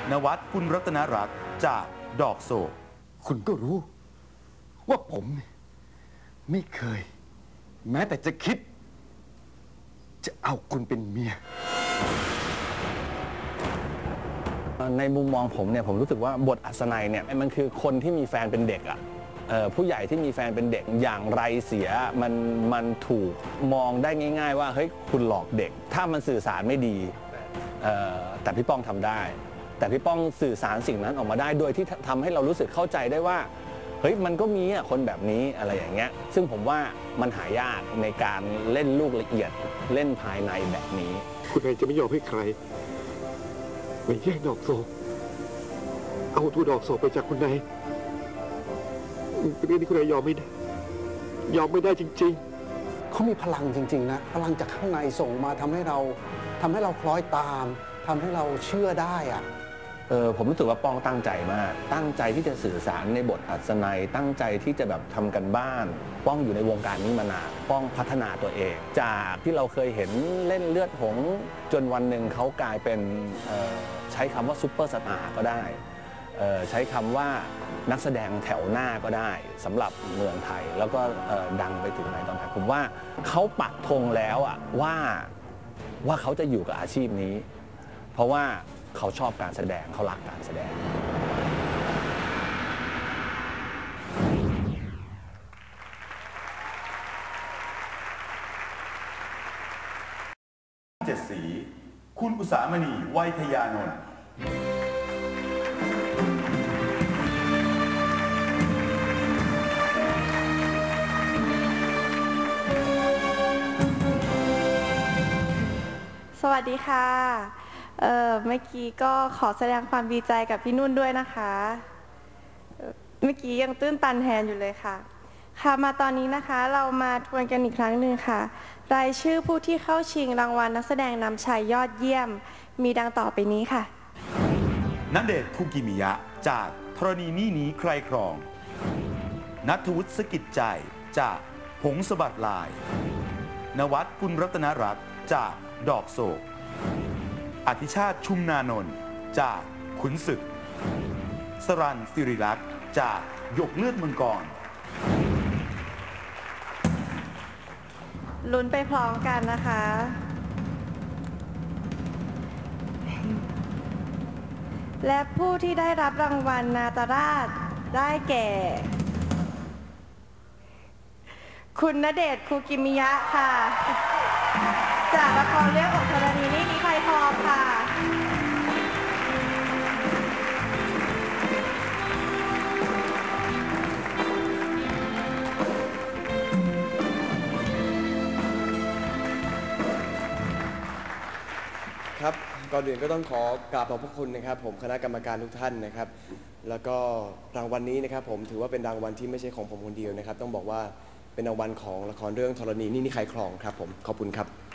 นวัดกุลรัตนรักษ์จากดอกโศกคุณก็รู้ว่าผมไม่เคยแม้แต่จะคิดจะเอาคุณเป็นเมียในมุมมองผมเนี่ยผมรู้สึกว่าบทอัศนัยเนี่ยมันคือคนที่มีแฟนเป็นเด็กอะผู้ใหญ่ที่มีแฟนเป็นเด็กอย่างไรเสียมันถูกมองได้ง่ายๆว่าเฮ้ยคุณหลอกเด็กถ้ามันสื่อสารไม่ดีแต่พี่ป้องทำได้แต่พี่ป้องสื่อสารสิ่งนั้นออกมาได้โดยที่ทำให้เรารู้สึกเข้าใจได้ว่าเฮ้ยมันก็มีคนแบบนี้อะไรอย่างเงี้ยซึ่งผมว่ามันหายากในการเล่นลูกละเอียดเล่นภายในแบบนี้คุณนายจะไม่ยอมให้ใครไปแย่งดอกโศกเอาตัวดอกโศกไปจากคุณนายเรื่องนี้คุณนายยอมไม่ได้จริงๆเขามีพลังจริงๆนะพลังจากข้างในส่งมาทำให้เราคล้อยตามทำให้เราเชื่อได้อะผมรู้สึกว่าป้องตั้งใจมากตั้งใจที่จะสื่อสารในบทอัศนัยตั้งใจที่จะแบบทำกันบ้านป้องอยู่ในวงการนี้มานานป้องพัฒนาตัวเองจากที่เราเคยเห็นเล่นเลือดหงส์จนวันหนึ่งเขากลายเป็นใช้คำว่าซุปเปอร์สตาร์ก็ได้ใช้คำว่านักแสดงแถวหน้าก็ได้สำหรับเมืองไทยแล้วก็ดังไปถึงไหนตอนไหนผมว่าเขาปักธงแล้วอะว่าเขาจะอยู่กับอาชีพนี้เพราะว่าเขาชอบการแสดงเขารักการแสดงเจ็ดสีคุณอุษามณีไวยทยานนท์สวัสดีค่ะเมื่อกี้ก็ขอแสดงความดีใจกับพี่นุ่นด้วยนะคะเมื่อกี้ยังตื้นตันแทนอยู่เลยค่ะค่ะมาตอนนี้นะคะเรามาทวนกันอีกครั้งหนึ่งค่ะรายชื่อผู้ที่เข้าชิงรางวัลนักแสดงนำชายยอดเยี่ยมมีดังต่อไปนี้ค่ะณเดชน์ คุกิมิยะจากธรณีนี้ใครครองณัฐวุฒิ สกิจใจจากหงส์สะบัดลายนวัดกุลรัตนรักษ์จากดอกโศกอธิชาติ ชุมนานนท์จากขุนศึกสรัญ สิริลักษณ์จากหยกเลือดมังกรลุ้นไปพร้อมกันนะคะและผู้ที่ได้รับรางวัลนาตราชได้แก่คุณณเดชน์ คุกิมิยะค่ะจากละครเรื่องอกธรณีนี่มีใครพอค่ะครับก่อนอื่นก็ต้องขอกราบขอบพระคุณนะครับผมคณะกรรมการทุกท่านนะครับแล้วก็รางวัลนี้นะครับผมถือว่าเป็นรางวัลที่ไม่ใช่ของผมคนเดียวนะครับต้องบอกว่าเป็นรางวัลของละครเรื่องธรณีนี่ใครครองครับผมขอบคุณครับ